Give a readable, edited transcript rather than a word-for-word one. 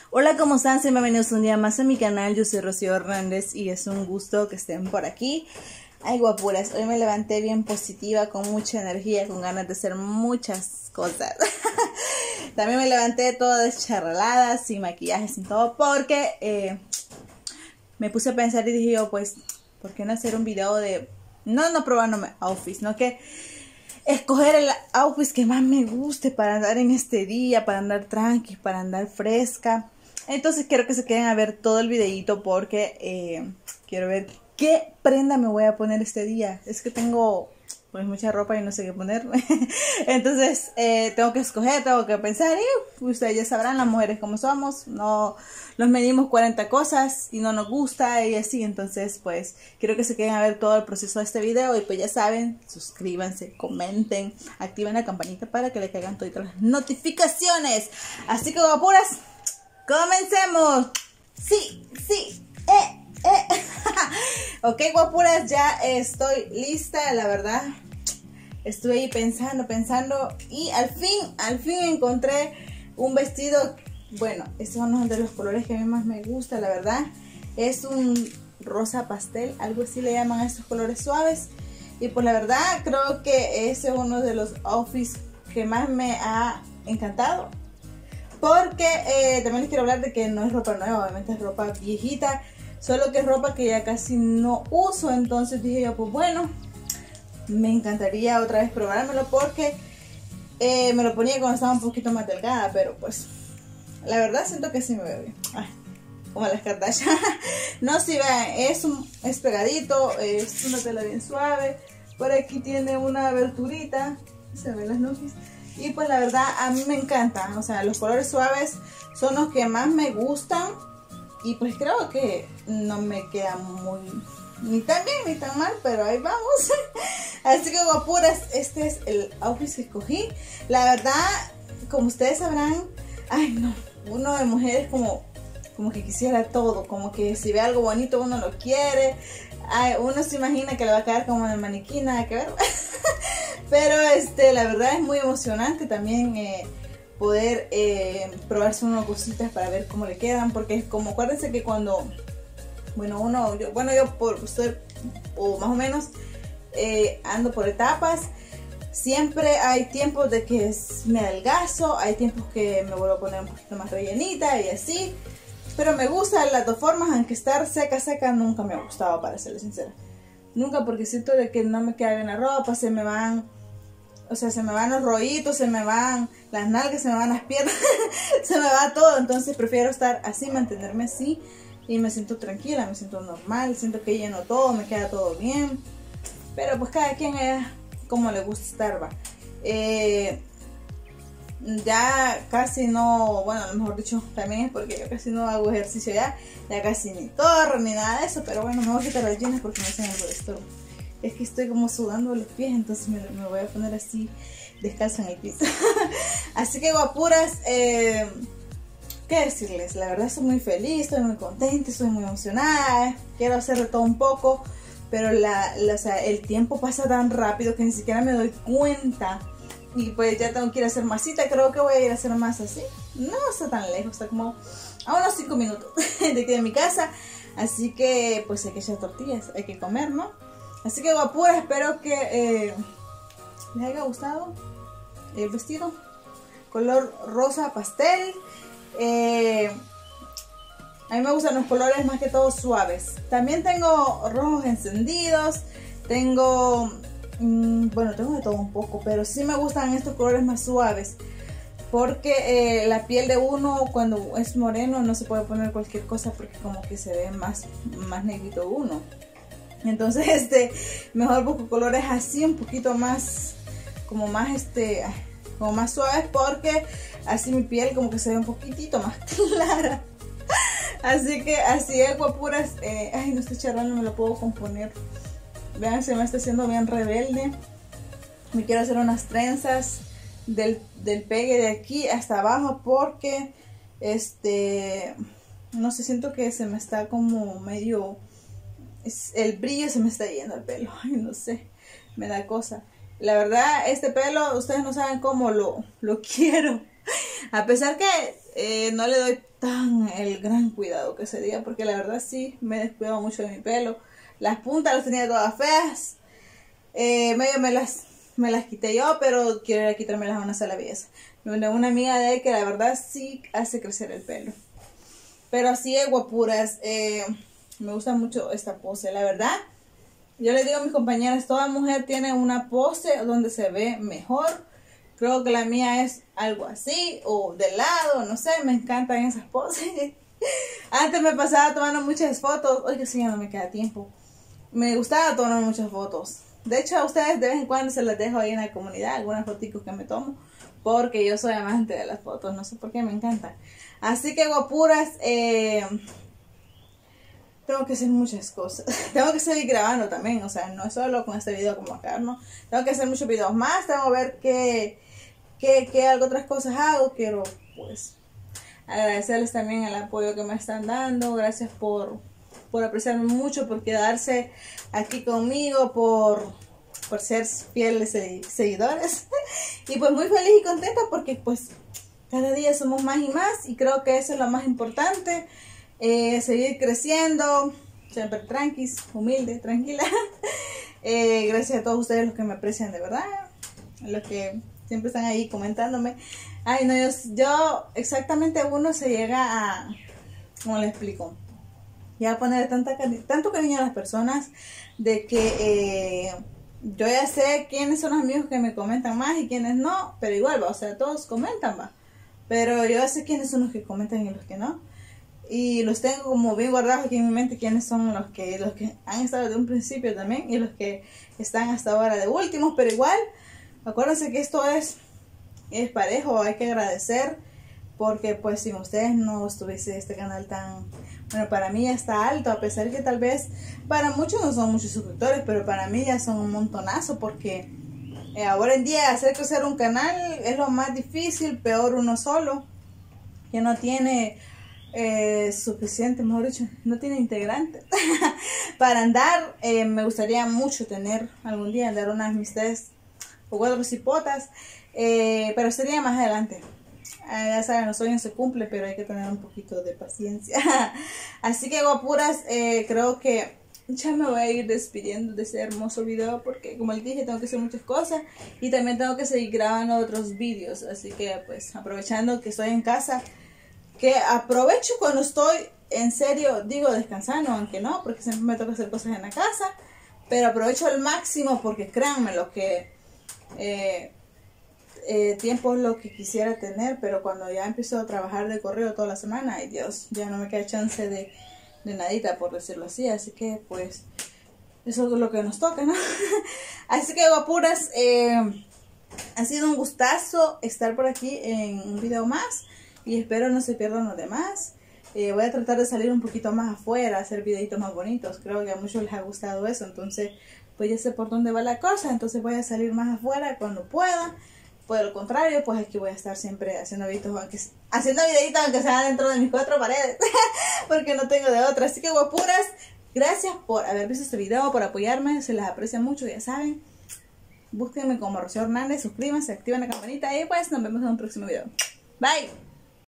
Hola, ¿cómo están? Sean bienvenidos un día más a mi canal. Yo soy Rocío Hernández y es un gusto que estén por aquí. Ay, guapuras, hoy me levanté bien positiva, con mucha energía, con ganas de hacer muchas cosas. También me levanté toda descharralada, sin maquillaje, sin todo, porque me puse a pensar y dije yo, pues, ¿por qué no hacer un video de... no probándome outfits, no que... escoger el outfit que más me guste para andar en este día, para andar tranqui, para andar fresca. Entonces quiero que se queden a ver todo el videito porque quiero ver qué prenda me voy a poner este día. Es que tengo pues mucha ropa y no sé qué ponerme. Entonces tengo que escoger, tengo que pensar. Y ustedes ya sabrán, las mujeres como somos, no nos medimos 40 cosas y no nos gusta y así. Entonces pues quiero que se queden a ver todo el proceso de este video. Y pues ya saben, suscríbanse, comenten, activen la campanita para que le caigan todas las notificaciones. Así que guapuras, comencemos. Sí. Ok, guapuras, ya estoy lista, la verdad. Estuve ahí pensando y al fin encontré un vestido. Bueno, este es uno de los colores que a mí más me gusta, la verdad. Es un rosa pastel, algo así le llaman a estos colores suaves. Y pues la verdad creo que ese es uno de los outfits que más me ha encantado. Porque también les quiero hablar de que no es ropa nueva, obviamente es ropa viejita. Solo que es ropa que ya casi no uso. Entonces dije yo, pues bueno, me encantaría otra vez probármelo. Porque me lo ponía cuando estaba un poquito más delgada. Pero pues, la verdad siento que sí me veo bien. Ay, como las Kardashian. No, sí, vean, es pegadito. Es una tela bien suave. Por aquí tiene una aberturita. Se ven las nubes. Y pues la verdad a mí me encanta. O sea, los colores suaves son los que más me gustan. Y pues creo que no me queda muy... ni tan bien ni tan mal, pero ahí vamos. Así que guapuras, este es el outfit que escogí. La verdad, como ustedes sabrán, ay no, uno de mujeres como que quisiera todo. Como que si ve algo bonito uno lo quiere. Ay, uno se imagina que le va a quedar como en el maniquí, nada que ver. Pero la verdad es muy emocionante también poder probarse unas cositas para ver cómo le quedan. Porque es como, acuérdense que cuando, bueno, yo por ser, o más o menos, ando por etapas. Siempre hay tiempos de que me adelgazo, hay tiempos que me vuelvo a poner un poquito más rellenita y así. Pero me gustan las dos formas, aunque estar seca nunca me ha gustado, para serles sincera. Nunca, porque siento de que no me queda bien la ropa, se me van los rollitos, se me van las nalgas, se me van las piernas, se me va todo. Entonces prefiero estar así, mantenerme así y me siento tranquila, me siento normal, siento que lleno todo, me queda todo bien. Pero pues cada quien es como le gusta estar, va. Ya casi no, bueno, mejor dicho, también es porque yo casi no hago ejercicio ya casi ni corro ni nada de eso. Pero bueno, me voy a quitar las jeans porque me hacen algo de estorbo. Es que estoy como sudando los pies, entonces me voy a poner así descalza en el piso. Así que guapuras, ¿qué decirles? La verdad estoy muy feliz, estoy muy contenta, estoy muy emocionada. Quiero hacer de todo un poco, pero o sea, el tiempo pasa tan rápido que ni siquiera me doy cuenta. Y pues ya tengo que ir a hacer masita, creo que voy a ir a hacer más así. No está tan lejos, está como a unos 5 minutos de aquí de mi casa. Así que pues hay que echar tortillas, hay que comer, ¿no? Así que guapuras, espero que les haya gustado el vestido. Color rosa pastel. A mí me gustan los colores más que todo suaves. También tengo rojos encendidos. Tengo... bueno, tengo de todo un poco, pero sí me gustan estos colores más suaves. Porque la piel de uno cuando es moreno no se puede poner cualquier cosa porque como que se ve más negrito uno. Entonces mejor busco colores así un poquito más, como más suaves, porque así mi piel como que se ve un poquitito más clara. Así que así es, guapuras. Ay, no estoy charlando, no me lo puedo componer. Vean, se me está haciendo bien rebelde. Me quiero hacer unas trenzas del pegue de aquí hasta abajo porque no sé, siento que se me está como medio... el brillo se me está yendo el pelo. Ay, no sé, me da cosa. La verdad, este pelo, ustedes no saben cómo lo quiero. A pesar que no le doy tan el gran cuidado que se diga, porque la verdad sí me descuido mucho de mi pelo. Las puntas las tenía todas feas, medio me las quité yo, pero quiero ir a quitármelas a una sola vez. Una amiga de él que la verdad sí hace crecer el pelo. Pero así es, guapuras, me gusta mucho esta pose, la verdad. Yo le digo a mis compañeras, toda mujer tiene una pose donde se ve mejor. Creo que la mía es algo así, o de lado, no sé, me encantan esas poses. Antes me pasaba tomando muchas fotos, hoy que sí ya no me queda tiempo. Me gustaba tomar muchas fotos. De hecho, a ustedes de vez en cuando se las dejo ahí en la comunidad, algunas fotitos que me tomo, porque yo soy amante de las fotos, no sé por qué, me encantan. Así que, guapuras, tengo que hacer muchas cosas. Tengo que seguir grabando también, o sea, no es solo con este video como acá, ¿no? Tengo que hacer muchos videos más, tengo que ver qué algo otras cosas hago. Quiero, pues, agradecerles también el apoyo que me están dando. Gracias por apreciarme mucho, por quedarse aquí conmigo, por ser fieles seguidores. Y pues muy feliz y contenta porque pues cada día somos más y más, y creo que eso es lo más importante. Seguir creciendo, siempre tranquis, humilde, tranquila. Gracias a todos ustedes los que me aprecian de verdad, los que siempre están ahí comentándome. Ay, no, yo exactamente uno se llega a, ¿cómo le explico? Ya a poner tanto cariño a las personas, de que yo ya sé quiénes son los amigos que me comentan más y quiénes no, pero igual va, o sea, todos comentan, va, pero yo sé quiénes son los que comentan y los que no, y los tengo como bien guardados aquí en mi mente, quiénes son los que han estado desde un principio también, y los que están hasta ahora de últimos, pero igual, acuérdense que esto es parejo, hay que agradecer, porque pues sin ustedes no estuviese este canal tan, bueno, para mí ya está alto, a pesar que tal vez para muchos no son muchos suscriptores, pero para mí ya son un montonazo, porque ahora en día hacer crecer un canal es lo más difícil, peor uno solo, que no tiene suficiente, mejor dicho, no tiene integrantes para andar. Me gustaría mucho tener algún día, andar unas amistades o 4 cipotas, pero sería más adelante. Ya saben, los sueños se cumplen, pero hay que tener un poquito de paciencia. Así que, guapuras, creo que ya me voy a ir despidiendo de este hermoso video, porque como les dije, tengo que hacer muchas cosas y también tengo que seguir grabando otros vídeos. Así que pues aprovechando que estoy en casa, que aprovecho cuando estoy en serio, digo descansando, aunque no, porque siempre me toca hacer cosas en la casa, pero aprovecho al máximo, porque créanme lo que tiempo es lo que quisiera tener, pero cuando ya empiezo a trabajar de correo toda la semana, ay Dios, ya no me queda chance de nadita, por decirlo así. Así que pues eso es lo que nos toca, ¿no? Así que, guapuras, ha sido un gustazo estar por aquí en un video más, y espero no se pierdan los demás. Voy a tratar de salir un poquito más afuera, hacer videitos más bonitos. Creo que a muchos les ha gustado eso, entonces pues ya sé por dónde va la cosa. Entonces voy a salir más afuera cuando pueda. Por el contrario, pues aquí voy a estar siempre haciendo videitos, aunque sea dentro de mis 4 paredes, porque no tengo de otra. Así que, guapuras, gracias por haber visto este video, por apoyarme, se les aprecia mucho, ya saben. Búsquenme como Rocío Hernández, suscríbanse, activen la campanita y pues nos vemos en un próximo video. Bye.